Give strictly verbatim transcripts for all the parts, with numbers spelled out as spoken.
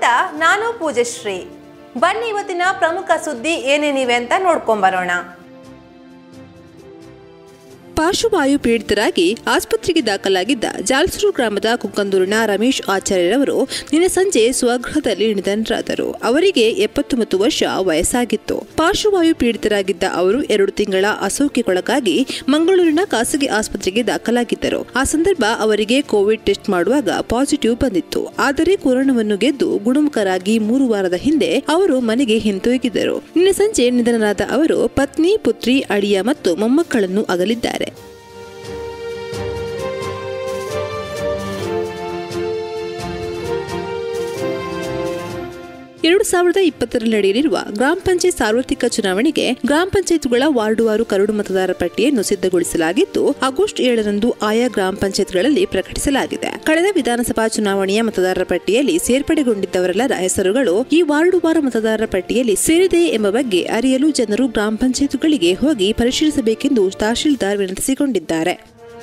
ಸ್ವಾಗತ. ನಾನು ಪೂಜಶ್ರೀ. ಬನ್ನಿ ಇವತ್ತಿನ ಪ್ರಮುಖ ಸುದ್ದಿ ಏನೇನಿವೆ ಅಂತ ನೋಡ್ಕೊಂಡ್ ಬರೋಣ. ಪಾರ್ಶ್ವವಾಯು ಪೀಡಿತರಾಗಿ ಆಸ್ಪತ್ರೆಗೆ ದಾಖಲಾಗಿದ್ದ ಜಾಲ್ಸೂರು ಗ್ರಾಮದ ಕುಕ್ಕಂದೂರಿನ ರಮೇಶ್ ಆಚಾರ್ಯರವರು ನಿನ್ನೆ ಸಂಜೆ ಸ್ವಗೃಹದಲ್ಲಿ ನಿಧನರಾದರು. ಅವರಿಗೆ ಎಪ್ಪತ್ತೊಂಬತ್ತು ವರ್ಷ ವಯಸ್ಸಾಗಿತ್ತು. ಪಾರ್ಶ್ವವಾಯು ಪೀಡಿತರಾಗಿದ್ದ ಅವರು ಎರಡು ತಿಂಗಳ ಅಸೌಖ್ಯಕ್ಕೊಳಗಾಗಿ ಮಂಗಳೂರಿನ ಖಾಸಗಿ ಆಸ್ಪತ್ರೆಗೆ ದಾಖಲಾಗಿದ್ದರು. ಆ ಸಂದರ್ಭ ಅವರಿಗೆ ಕೋವಿಡ್ ಟೆಸ್ಟ್ ಮಾಡುವಾಗ ಪಾಸಿಟಿವ್ ಬಂದಿತ್ತು. ಆದರೆ ಕೊರೋನಾವನ್ನು ಗೆದ್ದು ಗುಣಮುಖರಾಗಿ ಮೂರು ವಾರದ ಹಿಂದೆ ಅವರು ಮನೆಗೆ ಹಿಂತಿರುಗಿದ್ದರು. ನಿನ್ನೆ ಸಂಜೆ ನಿಧನರಾದ ಅವರು ಪತ್ನಿ, ಪುತ್ರಿ, ಅಳಿಯ ಮತ್ತು ಮೊಮ್ಮಕ್ಕಳನ್ನು ಅಗಲಿದ್ದಾರೆ. ಎರಡು ಸಾವಿರದ ಇಪ್ಪತ್ತರಲ್ಲಿ ನಡೆಯಲಿರುವ ಗ್ರಾಮ ಪಂಚಾಯತ್ ಸಾರ್ವತ್ರಿಕ ಚುನಾವಣೆಗೆ ಗ್ರಾಮ ಪಂಚಾಯತ್ಗಳ ವಾರ್ಡುವಾರು ಕರಡು ಮತದಾರರ ಪಟ್ಟಿಯನ್ನು ಸಿದ್ಧಗೊಳಿಸಲಾಗಿದ್ದು ಆಗಸ್ಟ್ ಏಳರಂದು ಆಯಾ ಗ್ರಾಮ ಪಂಚಾಯತ್ಗಳಲ್ಲಿ ಪ್ರಕಟಿಸಲಾಗಿದೆ. ಕಳೆದ ವಿಧಾನಸಭಾ ಚುನಾವಣೆಯ ಮತದಾರರ ಪಟ್ಟಿಯಲ್ಲಿ ಸೇರ್ಪಡೆಗೊಂಡಿದ್ದವರೆಲ್ಲರ ಹೆಸರುಗಳು ಈ ವಾರ್ಡುವಾರ ಮತದಾರರ ಪಟ್ಟಿಯಲ್ಲಿ ಸೇರಿದೆ ಎಂಬ ಬಗ್ಗೆ ಅರಿಯಲು ಜನರು ಗ್ರಾಮ ಪಂಚಾಯತ್ಗಳಿಗೆ ಹೋಗಿ ಪರಿಶೀಲಿಸಬೇಕೆಂದು ತಹಶೀಲ್ದಾರ್ ವಿನಂತಿಸಿಕೊಂಡಿದ್ದಾರೆ.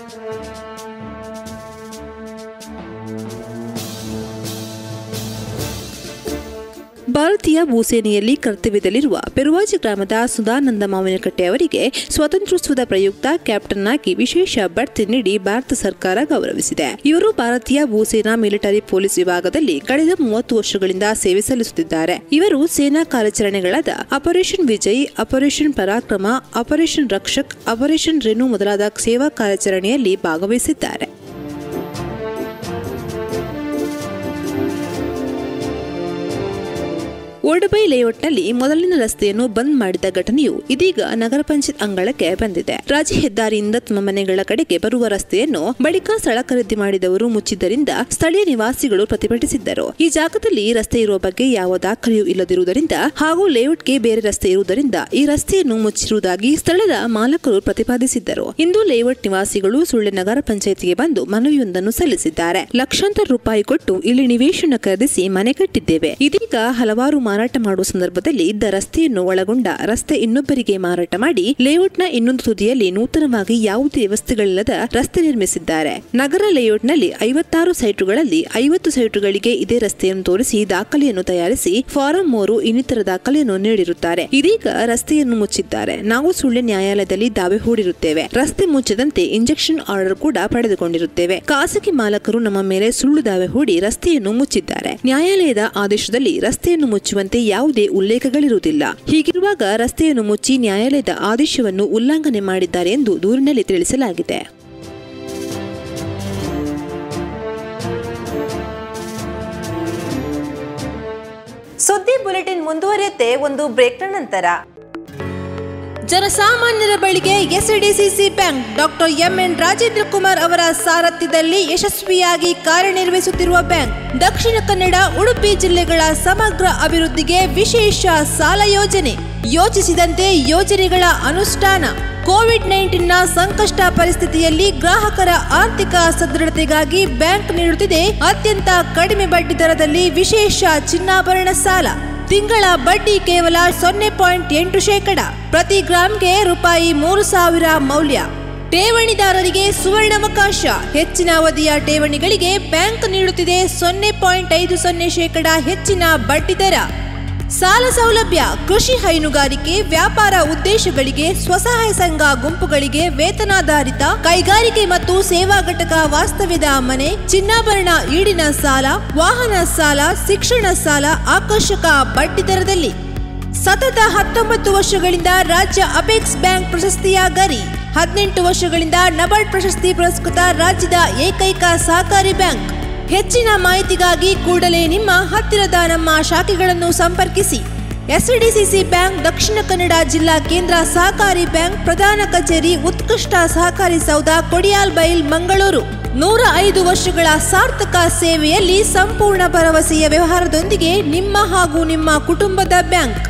ಭಾರತೀಯ ಭೂಸೇನೆಯಲ್ಲಿ ಕರ್ತವ್ಯದಲ್ಲಿರುವ ಪೆರುವಾಜಿ ಗ್ರಾಮದ ಸುಧಾನಂದ ಮಾವಿನಕಟ್ಟೆ ಅವರಿಗೆ ಸ್ವಾತಂತ್ರ್ಯೋತ್ಸವದ ಪ್ರಯುಕ್ತ ಕ್ಯಾಪ್ಟನ್ ಆಗಿ ವಿಶೇಷ ಬಡ್ತಿ ನೀಡಿ ಭಾರತ ಸರ್ಕಾರ ಗೌರವಿಸಿದೆ. ಇವರು ಭಾರತೀಯ ಭೂಸೇನಾ ಮಿಲಿಟರಿ ಪೊಲೀಸ್ ವಿಭಾಗದಲ್ಲಿ ಕಳೆದ ಮೂವತ್ತು ವರ್ಷಗಳಿಂದ ಸೇವೆ ಸಲ್ಲಿಸುತ್ತಿದ್ದಾರೆ. ಇವರು ಸೇನಾ ಕಾರ್ಯಾಚರಣೆಗಳಾದ operation Vijay, operation Parakram, operation Rakshak, operation ರೆನು ಮೊದಲಾದ ಸೇವಾ ಕಾರ್ಯಾಚರಣೆಯಲ್ಲಿ ಭಾಗವಹಿಸಿದ್ದಾರೆ. ಓಡಬೈ ಲೇಔಟ್ನಲ್ಲಿ ಮೊದಲಿನ ರಸ್ತೆಯನ್ನು ಬಂದ್ ಮಾಡಿದ ಘಟನೆಯು ಇದೀಗ ನಗರ ಪಂಚಾಯತ್ ಅಂಗಳಕ್ಕೆ ಬಂದಿದೆ. ರಾಜ್ಯ ಹೆದ್ದಾರಿಯಿಂದ ತಮ್ಮ ಮನೆಗಳ ಕಡೆಗೆ ಬರುವ ರಸ್ತೆಯನ್ನು ಬಳಿಕ ಸ್ಥಳ ಖರೀದಿ ಮಾಡಿದವರು ಮುಚ್ಚಿದ್ದರಿಂದ ಸ್ಥಳೀಯ ನಿವಾಸಿಗಳು ಪ್ರತಿಭಟಿಸಿದ್ದರು. ಈ ಜಾಗದಲ್ಲಿ ರಸ್ತೆ ಇರುವ ಬಗ್ಗೆ ಯಾವ ದಾಖಲೆಯೂ ಇಲ್ಲದಿರುವುದರಿಂದ ಹಾಗೂ ಲೇಔಟ್ಗೆ ಬೇರೆ ರಸ್ತೆ ಇರುವುದರಿಂದ ಈ ರಸ್ತೆಯನ್ನು ಮುಚ್ಚಿರುವುದಾಗಿ ಸ್ಥಳದ ಮಾಲಕರು ಪ್ರತಿಪಾದಿಸಿದ್ದರು. ಇಂದು ಲೇಔಟ್ ನಿವಾಸಿಗಳು ಸುಳ್ಯ ನಗರ ಪಂಚಾಯತ್ಗೆ ಬಂದು ಮನವಿಯೊಂದನ್ನು ಸಲ್ಲಿಸಿದ್ದಾರೆ. ಲಕ್ಷಾಂತರ ರೂಪಾಯಿ ಕೊಟ್ಟು ಇಲ್ಲಿ ನಿವೇಶನ ಖರೀದಿಸಿ ಮನೆ ಕಟ್ಟಿದ್ದೇವೆ. ಇದೀಗ ಹಲವಾರು ಮಾರಾಟ ಮಾಡುವ ಸಂದರ್ಭದಲ್ಲಿ ಇದ್ದ ರಸ್ತೆಯನ್ನು ಒಳಗೊಂಡ ರಸ್ತೆ ಇನ್ನೊಬ್ಬರಿಗೆ ಮಾರಾಟ ಮಾಡಿ ಲೇಔಟ್ನ ಇನ್ನೊಂದು ತುದಿಯಲ್ಲಿ ನೂತನವಾಗಿ ಯಾವುದೇ ವ್ಯವಸ್ಥೆಗಳಿಲ್ಲದ ರಸ್ತೆ ನಿರ್ಮಿಸಿದ್ದಾರೆ. ನಗರ ಲೇಔಟ್ನಲ್ಲಿ ಐವತ್ತಾರು ಸೈಟುಗಳಲ್ಲಿ ಐವತ್ತು ಸೈಟುಗಳಿಗೆ ಇದೇ ರಸ್ತೆಯನ್ನು ತೋರಿಸಿ ದಾಖಲೆಯನ್ನು ತಯಾರಿಸಿ ಫಾರಂ ಮೂರು ಇನ್ನಿತರ ದಾಖಲೆಯನ್ನು ನೀಡಿರುತ್ತಾರೆ. ಇದೀಗ ರಸ್ತೆಯನ್ನು ಮುಚ್ಚಿದ್ದಾರೆ. ನಾವು ಸುಳ್ಯ ನ್ಯಾಯಾಲಯದಲ್ಲಿ ದಾವೆ ಹೂಡಿರುತ್ತೇವೆ. ರಸ್ತೆ ಮುಚ್ಚದಂತೆ ಇಂಜೆಕ್ಷನ್ ಆರ್ಡರ್ ಕೂಡ ಪಡೆದುಕೊಂಡಿರುತ್ತೇವೆ. ಖಾಸಗಿ ಮಾಲಕರು ನಮ್ಮ ಮೇಲೆ ಸುಳ್ಳು ದಾವೆ ಹೂಡಿ ರಸ್ತೆಯನ್ನು ಮುಚ್ಚಿದ್ದಾರೆ. ನ್ಯಾಯಾಲಯದ ಆದೇಶದಲ್ಲಿ ರಸ್ತೆಯನ್ನು ಮುಚ್ಚುವ ಯಾವುದೇ ಉಲ್ಲೇಖಗಳಿರುವುದಿಲ್ಲ. ಹೀಗಿರುವಾಗ ರಸ್ತೆಯನ್ನು ಮುಚ್ಚಿ ನ್ಯಾಯಾಲಯದ ಆದೇಶವನ್ನು ಉಲ್ಲಂಘನೆ ಮಾಡಿದ್ದಾರೆ ಎಂದು ದೂರಿನಲ್ಲಿ ತಿಳಿಸಲಾಗಿದೆ. ಸುದ್ದಿ ಬುಲೆಟಿನ್ ಮುಂದುವರಿಯುತ್ತೆ ಒಂದು ಬ್ರೇಕ್ನ ನಂತರ. ಜನಸಾಮಾನ್ಯರ ಬಳಿಗೆ SDCC bank doctor MN Rajendra Kumar ಅವರ ಸಾರಥ್ಯದಲ್ಲಿ ಯಶಸ್ವಿಯಾಗಿ ಕಾರ್ಯನಿರ್ವಹಿಸುತ್ತಿರುವ ಬ್ಯಾಂಕ್ ದಕ್ಷಿಣ ಕನ್ನಡ, ಉಡುಪಿ ಜಿಲ್ಲೆಗಳ ಸಮಗ್ರ ಅಭಿವೃದ್ಧಿಗೆ ವಿಶೇಷ ಸಾಲ ಯೋಜನೆ, ಯೋಚಿಸಿದಂತೆ ಯೋಜನೆಗಳ ಅನುಷ್ಠಾನ. ಕೋವಿಡ್ ನೈನ್ಟೀನ್ ನ ಸಂಕಷ್ಟ ಪರಿಸ್ಥಿತಿಯಲ್ಲಿ ಗ್ರಾಹಕರ ಆರ್ಥಿಕ ಸದೃಢತೆಗಾಗಿ ಬ್ಯಾಂಕ್ ನೀಡುತ್ತಿದೆ ಅತ್ಯಂತ ಕಡಿಮೆ ಬಡ್ಡಿ ದರದಲ್ಲಿ ವಿಶೇಷ ಚಿನ್ನಾಭರಣ ಸಾಲ. ತಿಂಗಳ ಬಡ್ಡಿ ಕೇವಲ ಸೊನ್ನೆ ಪಾಯಿಂಟ್ ಎಂಟು ಶೇಕಡ. ಪ್ರತಿ ಗ್ರಾಂಗೆ ರೂಪಾಯಿ ಮೂರು ಸಾವಿರ ಮೌಲ್ಯ. ಠೇವಣಿದಾರರಿಗೆ ಸುವರ್ಣಾವಕಾಶ. ಹೆಚ್ಚಿನ ಅವಧಿಯ ಠೇವಣಿಗಳಿಗೆ ಬ್ಯಾಂಕ್ ನೀಡುತ್ತಿದೆ ಸೊನ್ನೆ ಪಾಯಿಂಟ್ ಐದು ಸೊನ್ನೆ ಶೇಕಡ ಹೆಚ್ಚಿನ ಬಡ್ಡಿ ದರ. ಸಾಲ ಸೌಲಭ್ಯ ಕೃಷಿ, ಹೈನುಗಾರಿಕೆ, ವ್ಯಾಪಾರ ಉದ್ದೇಶಗಳಿಗೆ, ಸ್ವಸಹಾಯ ಸಂಘ ಗುಂಪುಗಳಿಗೆ, ವೇತನಾಧಾರಿತ ಕೈಗಾರಿಕೆ ಮತ್ತು ಸೇವಾ ಘಟಕ ವಾಸ್ತವ್ಯದ ಮನೆ, ಚಿನ್ನಾಭರಣ ಈಡಿನ ಸಾಲ, ವಾಹನ ಸಾಲ, ಶಿಕ್ಷಣ ಸಾಲ ಆಕರ್ಷಕ ಬಡ್ಡಿ ದರದಲ್ಲಿ. ಸತತ ಹತ್ತೊಂಬತ್ತು ವರ್ಷಗಳಿಂದ ರಾಜ್ಯ ಅಪೆಕ್ಸ್ ಬ್ಯಾಂಕ್ ಪ್ರಶಸ್ತಿಯ ಗರಿ. ಹದಿನೆಂಟು ವರ್ಷಗಳಿಂದ ನಬಾರ್ಡ್ ಪ್ರಶಸ್ತಿ ಪುರಸ್ಕೃತ ರಾಜ್ಯದ ಏಕೈಕ ಸಹಕಾರಿ ಬ್ಯಾಂಕ್. ಹೆಚ್ಚಿನ ಮಾಹಿತಿಗಾಗಿ ಕೂಡಲೇ ನಿಮ್ಮ ಹತ್ತಿರದ ನಮ್ಮ ಶಾಖೆಗಳನ್ನು ಸಂಪರ್ಕಿಸಿ. ಎಸ್ಡಿಸಿಸಿ ಬ್ಯಾಂಕ್ ದಕ್ಷಿಣ ಕನ್ನಡ ಜಿಲ್ಲಾ ಕೇಂದ್ರ ಸಹಕಾರಿ ಬ್ಯಾಂಕ್ ಪ್ರಧಾನ ಕಚೇರಿ, ಉತ್ಕೃಷ್ಟ ಸಹಕಾರಿ ಸೌಧ, ಕೊಡಿಯಾಲ್ ಬೈಲ್, ಮಂಗಳೂರು. ನೂರ ಐದು ವರ್ಷಗಳ ಸಾರ್ಥಕ ಸೇವೆಯಲ್ಲಿ ಸಂಪೂರ್ಣ ಭರವಸೆಯ ವ್ಯವಹಾರದೊಂದಿಗೆ ನಿಮ್ಮ ಹಾಗೂ ನಿಮ್ಮ ಕುಟುಂಬದ ಬ್ಯಾಂಕ್.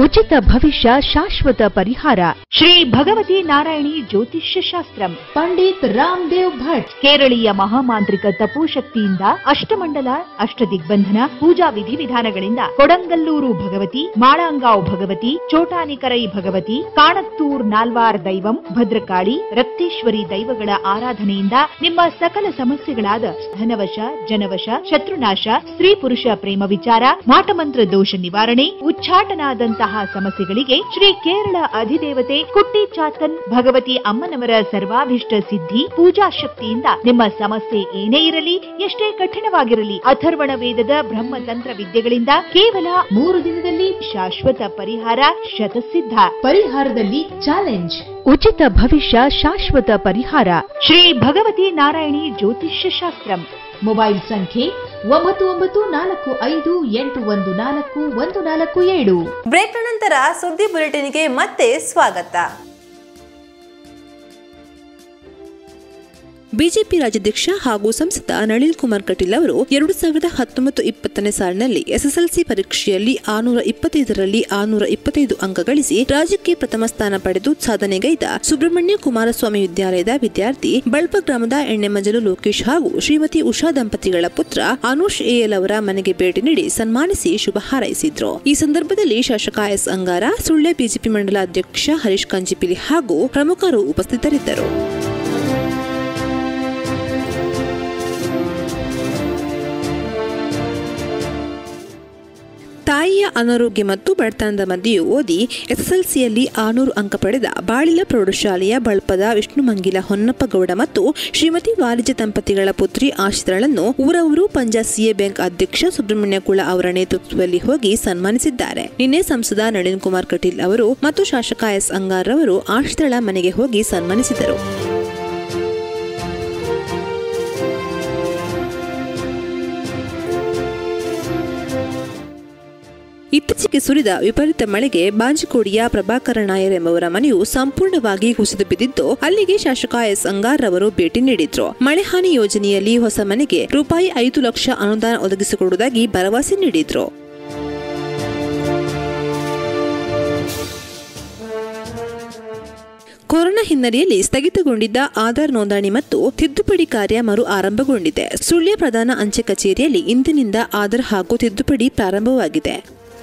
ಉಚಿತ ಭವಿಷ್ಯ ಶಾಶ್ವತ ಪರಿಹಾರ ಶ್ರೀ ಭಗವತಿ ನಾರಾಯಣಿ ಜ್ಯೋತಿಷ್ಯ ಶಾಸ್ತ್ರಂ ಪಂಡಿತ್ ರಾಮದೇವ್ ಭಟ್ ಕೇರಳೀಯ ಮಹಾಮಾಂತ್ರಿಕ ತಪೋಶಕ್ತಿಯಿಂದ ಅಷ್ಟಮಂಡಲ ಅಷ್ಟದಿಗ್ಬಂಧನ ಪೂಜಾ ವಿಧಿ ವಿಧಾನಗಳಿಂದ ಕೊಡಂಗಲ್ಲೂರು ಭಗವತಿ ಮಾಳಂಗಾವ್ ಭಗವತಿ ಚೋಟಾನಿಕರೈ ಭಗವತಿ ಕಾಣತ್ತೂರ್ ನಾಲ್ವಾರ್ ದೈವಂ ಭದ್ರಕಾಳಿ ರಕ್ತೇಶ್ವರಿ ದೈವಗಳ ಆರಾಧನೆಯಿಂದ ನಿಮ್ಮ ಸಕಲ ಸಮಸ್ಯೆಗಳಾದ ಧನವಶ ಜನವಶ ಶತ್ರುನಾಶ ಸ್ತ್ರೀ ಪುರುಷ ಪ್ರೇಮ ವಿಚಾರ ಮಾಟಮಂತ್ರ ದೋಷ ನಿವಾರಣೆ ಉಚ್ಚಾಟನಾದಂತಹ ಸಮಸ್ಯೆಗಳಿಗೆ ಶ್ರೀ ಕೇರಳ ಅಧಿದೇವತೆ ಕುಟ್ಟಿ ಚಾತನ್ ಭಗವತಿ ಅಮ್ಮನವರ ಸರ್ವಾಭಿಷ್ಟ ಸಿದ್ಧಿ ಪೂಜಾ ಶಕ್ತಿಯಿಂದ ನಿಮ್ಮ ಸಮಸ್ಯೆ ಏನೇ ಇರಲಿ ಎಷ್ಟೇ ಕಠಿಣವಾಗಿರಲಿ ಅಥರ್ವಣ ವೇದದ ಬ್ರಹ್ಮತಂತ್ರ ವಿದ್ಯೆಗಳಿಂದ ಕೇವಲ ಮೂರು ದಿನದಲ್ಲಿ ಶಾಶ್ವತ ಪರಿಹಾರ ಶತಸಿದ್ಧ ಪರಿಹಾರದಲ್ಲಿ ಚಾಲೆಂಜ್ ಉಚಿತ ಭವಿಷ್ಯ ಶಾಶ್ವತ ಪರಿಹಾರ ಶ್ರೀ ಭಗವತಿ ನಾರಾಯಣಿ ಜ್ಯೋತಿಷ್ಯ ಶಾಸ್ತ್ರಂ ಮೊಬೈಲ್ ಸಂಖ್ಯೆ ಒಂಬತ್ತು ಒಂಬತ್ತು ನಾಲ್ಕು ಐದು ಎಂಟು ಒಂದು ನಾಲ್ಕು ಒಂದು ನಾಲ್ಕು ಏಳು. ಬ್ರೇಕ್ ನಂತರ ಸುದ್ದಿ ಬುಲೆಟಿನ್ಗೆ ಮತ್ತೆ ಸ್ವಾಗತ. ಬಿಜೆಪಿ ರಾಜ್ಯಾಧ್ಯಕ್ಷ ಹಾಗೂ ಸಂಸದ ನಳಿನ್ ಕುಮಾರ್ ಕಟೀಲ್ ಅವರು ಎರಡು ಸಾವಿರದ ಹತ್ತೊಂಬತ್ತು ಇಪ್ಪತ್ತನೇ ಸಾಲಿನಲ್ಲಿ ಎಸ್ಎಸ್ಎಲ್ಸಿ ಪರೀಕ್ಷೆಯಲ್ಲಿ ಆನೂರ ಇಪ್ಪತ್ತೈದರಲ್ಲಿ ಆನೂರ ಇಪ್ಪತ್ತೈದು ಅಂಕ ಗಳಿಸಿ ರಾಜ್ಯಕ್ಕೆ ಪ್ರಥಮ ಸ್ಥಾನ ಪಡೆದು ಸಾಧನೆಗೈದ ಸುಬ್ರಹ್ಮಣ್ಯ ಕುಮಾರಸ್ವಾಮಿ ವಿದ್ಯಾಲಯದ ವಿದ್ಯಾರ್ಥಿ ಬಳ್ಪ ಗ್ರಾಮದ ಎಣ್ಣೆಮಂಜಲು ಲೋಕೇಶ್ ಹಾಗೂ ಶ್ರೀಮತಿ ಉಷಾ ದಂಪತಿಗಳ ಪುತ್ರ ಅನುಷ್ ಎಎಲ್ ಅವರ ಮನೆಗೆ ಭೇಟಿ ನೀಡಿ ಸನ್ಮಾನಿಸಿ ಶುಭ ಹಾರೈಸಿದ್ರು. ಈ ಸಂದರ್ಭದಲ್ಲಿ ಶಾಸಕ ಎಸ್ ಅಂಗಾರ, ಸುಳ್ಯ ಬಿಜೆಪಿ ಮಂಡಲ ಅಧ್ಯಕ್ಷ ಹರೀಶ್ ಕಂಜಿಪಿಲಿ ಹಾಗೂ ಪ್ರಮುಖರು ಉಪಸ್ಥಿತರಿದ್ದರು. ತಾಯಿಯ ಅನಾರೋಗ್ಯ ಮತ್ತು ಬಡತನದ ಮಧ್ಯೆಯೂ ಓದಿ ಎಸ್ಎಸ್ಎಲ್ಸಿಯಲ್ಲಿ ಆನೂರು ಅಂಕ ಪಡೆದ ಬಾಳಿಲ ಪ್ರೌಢಶಾಲೆಯ ಬಳ್ಪದ ವಿಷ್ಣುಮಂಗಿಲ ಹೊನ್ನಪ್ಪ ಗೌಡ ಮತ್ತು ಶ್ರೀಮತಿ ವಾರಿಜ ದಂಪತಿಗಳ ಪುತ್ರಿ ಆಶಿತ್ರಳನ್ನು ಊರವರು ಪಂಜಾ ಸಿಎ ಬ್ಯಾಂಕ್ ಅಧ್ಯಕ್ಷ ಸುಬ್ರಹ್ಮಣ್ಯ ಕುಳ ಅವರ ನೇತೃತ್ವದಲ್ಲಿ ಹೋಗಿ ಸನ್ಮಾನಿಸಿದ್ದಾರೆ. ನಿನ್ನೆ ಸಂಸದ ನಳಿನ್ ಕುಮಾರ್ ಕಟೀಲ್ ಅವರು ಮತ್ತು ಶಾಸಕ ಎಸ್ ಅಂಗಾರ್ ಅವರು ಆಶಿತ್ರಳ ಮನೆಗೆ ಹೋಗಿ ಸನ್ಮಾನಿಸಿದರು. ಇತ್ತೀಚೆಗೆ ಸುರಿದ ವಿಪರೀತ ಮಳೆಗೆ ಬಾಂಜಿಕೋಡಿಯ ಪ್ರಭಾಕರ ನಾಯರ್ ಎಂಬವರ ಮನೆಯು ಸಂಪೂರ್ಣವಾಗಿ ಕುಸಿದು ಬಿದ್ದಿದ್ದು ಅಲ್ಲಿಗೆ ಶಾಸಕ ಎಸ್ ಅಂಗಾರ್ ಅವರು ಭೇಟಿ ನೀಡಿದ್ರು. ಮಳೆ ಹಾನಿ ಯೋಜನೆಯಲ್ಲಿ ಹೊಸ ಮನೆಗೆ ರೂಪಾಯಿ ಐದು ಲಕ್ಷ ಅನುದಾನ ಒದಗಿಸಿಕೊಡುವುದಾಗಿ ಭರವಸೆ ನೀಡಿದ್ರು. ಕೊರೋನಾ ಹಿನ್ನೆಲೆಯಲ್ಲಿ ಸ್ಥಗಿತಗೊಂಡಿದ್ದ ಆಧಾರ್ ನೋಂದಣಿ ಮತ್ತು ತಿದ್ದುಪಡಿ ಕಾರ್ಯ ಮರು ಆರಂಭಗೊಂಡಿದೆ. ಸುಳ್ಯ ಪ್ರಧಾನ ಅಂಚೆ ಕಚೇರಿಯಲ್ಲಿ ಇಂದಿನಿಂದ ಆಧಾರ್ ಹಾಗೂ ತಿದ್ದುಪಡಿ ಪ್ರಾರಂಭವಾಗಿದೆ.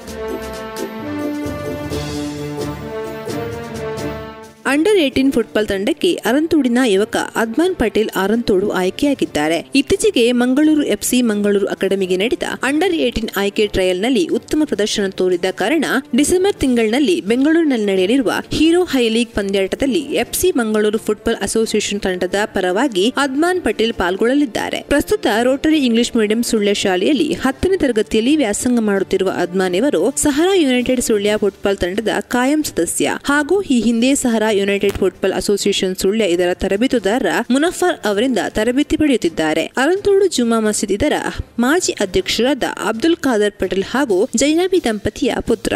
ಅಂಡರ್ ಏಟೀನ್ ಫುಟ್ಬಾಲ್ ತಂಡಕ್ಕೆ ಅರಂತೋಡಿನ ಯುವಕ ಅದ್ಮಾನ್ ಪಟೇಲ್ ಅರಂತೋಡು ಆಯ್ಕೆಯಾಗಿದ್ದಾರೆ. ಇತ್ತೀಚೆಗೆ ಮಂಗಳೂರು ಎಫ್ಸಿ ಮಂಗಳೂರು ಅಕಾಡೆಮಿಗೆ ನಡೆದ ಅಂಡರ್ ಏಟೀನ್ ಆಯ್ಕೆ ಟ್ರಯಲ್ನಲ್ಲಿ ಉತ್ತಮ ಪ್ರದರ್ಶನ ತೋರಿದ ಕಾರಣ ಡಿಸೆಂಬರ್ ತಿಂಗಳಿನಲ್ಲಿ ಬೆಂಗಳೂರಿನಲ್ಲಿ ನಡೆಯಲಿರುವ ಹೀರೋ ಹೈ ಲೀಗ್ ಪಂದ್ಯಾಟದಲ್ಲಿ ಎಫ್ಸಿ ಮಂಗಳೂರು ಫುಟ್ಬಾಲ್ ಅಸೋಸಿಯೇಷನ್ ತಂಡದ ಪರವಾಗಿ ಅದ್ಮಾನ್ ಪಟೇಲ್ ಪಾಲ್ಗೊಳ್ಳಲಿದ್ದಾರೆ. ಪ್ರಸ್ತುತ ರೋಟರಿ ಇಂಗ್ಲಿಷ್ ಮೀಡಿಯಂ ಸುಳ್ಯ ಶಾಲೆಯಲ್ಲಿ ಹತ್ತನೇ ತರಗತಿಯಲ್ಲಿ ವ್ಯಾಸಂಗ ಮಾಡುತ್ತಿರುವ ಅದ್ಮಾನ್ ಇವರು ಸಹರಾ ಯುನೈಟೆಡ್ ಸುಳ್ಯ ಫುಟ್ಬಾಲ್ ತಂಡದ ಕಾಯಂ ಸದಸ್ಯ ಹಾಗೂ ಈ ಹಿಂದೆ Sahara united football association Sullia ಇದರ ತರಬೇತುದಾರ ಮುನಫರ್ ಅವರಿಂದ ತರಬೇತಿ ಪಡೆಯುತ್ತಿದ್ದಾರೆ. ಅರಂತೋಡು ಜುಮಾ ಮಸೀದ್ ಇದರ ಮಾಜಿ ಅಧ್ಯಕ್ಷರಾದ ಅಬ್ದುಲ್ ಖಾದರ್ ಪಟೇಲ್ ಹಾಗೂ ಜೈನಬಿ ದಂಪತಿಯ ಪುತ್ರ.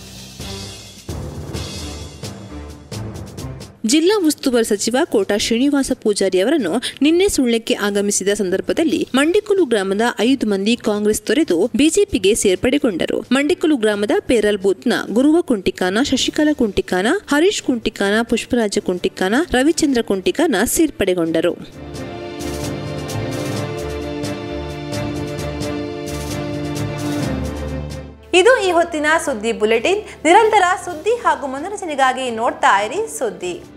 ಜಿಲ್ಲಾ ಉಸ್ತುವಾರಿ ಸಚಿವ ಕೋಟಾ ಶ್ರೀನಿವಾಸ ಪೂಜಾರಿ ಅವರನ್ನು ನಿನ್ನೆ ಸುಳ್ಯಕ್ಕೆ ಆಗಮಿಸಿದ ಸಂದರ್ಭದಲ್ಲಿ ಮಂಡಿಕುಲು ಗ್ರಾಮದ ಐದು ಮಂದಿ ಕಾಂಗ್ರೆಸ್ ತೊರೆದು ಬಿಜೆಪಿಗೆ ಸೇರ್ಪಡೆಗೊಂಡರು. ಮಂಡಿಕುಲು ಗ್ರಾಮದ ಪೇರಲ್ ಬೂತ್ನ ಗುರುವ ಕುಂಟಿಕಾನ, ಶಶಿಕಲಾ ಕುಂಟಿಕಾನ, ಹರೀಶ್ ಕುಂಟಿಕಾನ, ಪುಷ್ಪರಾಜ ಕುಂಟಿಕಾನ, ರವಿಚಂದ್ರ ಕುಂಟಿಕಾನ ಸೇರ್ಪಡೆಗೊಂಡರು. ಇದು ಈ ಹೊತ್ತಿನ ಸುದ್ದಿ ಬುಲೆಟಿನ್. ನಿರಂತರ ಸುದ್ದಿ ಹಾಗೂ ಮನೋರಂಜನೆಗಾಗಿ ನೋಡ್ತಾ ಇರಿ ಸುದ್ದಿ.